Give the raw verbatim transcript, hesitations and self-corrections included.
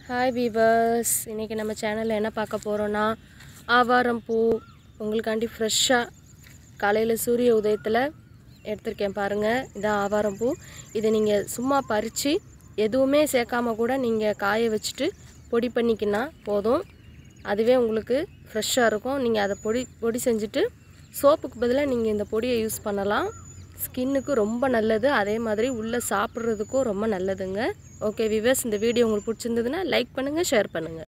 Hi viewers, இன்றைக்கி நம்ம சேனலில் என்ன பார்க்க போகிறோன்னா ஆவாரம் பூ உங்களுக்காண்டி ஃப்ரெஷ்ஷாக காலையில் சூரிய உதயத்தில் எடுத்திருக்கேன் பாருங்கள். இதான் ஆவாரம் பூ. இதை நீங்கள் சும்மா பறித்து எதுவுமே சேர்க்காம கூட நீங்கள் காய வச்சுட்டு பொடி பண்ணிக்கினா போதும். அதுவே உங்களுக்கு ஃப்ரெஷ்ஷாக இருக்கும். நீங்கள் அதை பொடி பொடி செஞ்சுட்டு சோப்புக்கு பதிலாக நீங்கள் இந்த பொடியை யூஸ் பண்ணலாம். ஸ்கின்னுக்கு ரொம்ப நல்லது, அதே மாதிரி உள்ளே சாப்பிட்றதுக்கும் ரொம்ப நல்லதுங்க. ஓகே வீவர்ஸ், இந்த வீடியோ உங்களுக்கு பிடிச்சிருந்ததுன்னா லைக் பண்ணுங்கள், ஷேர் பண்ணுங்கள்.